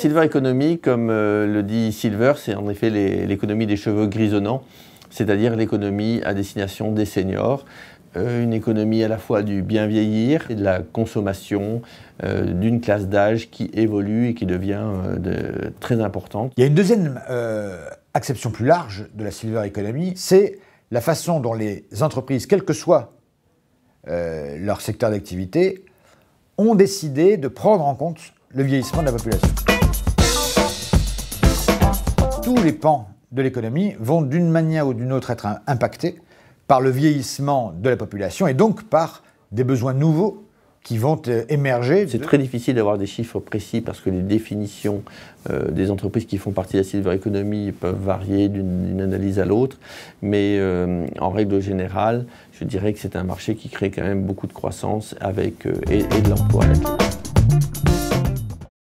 silver economy, comme le dit Silver, c'est en effet l'économie des cheveux grisonnants, c'est-à-dire l'économie à destination des seniors. Une économie à la fois du bien vieillir et de la consommation d'une classe d'âge qui évolue et qui devient très importante. Il y a une deuxième acception plus large de la silver economy, c'est la façon dont les entreprises, quel que soit leur secteur d'activité, ont décidé de prendre en compte le vieillissement de la population. Tous les pans de l'économie vont d'une manière ou d'une autre être impactés par le vieillissement de la population et donc par des besoins nouveaux qui vont émerger. C'est très difficile d'avoir des chiffres précis parce que les définitions des entreprises qui font partie de la silver economy peuvent varier d'une analyse à l'autre, mais en règle générale, je dirais que c'est un marché qui crée quand même beaucoup de croissance avec, et de l'emploi.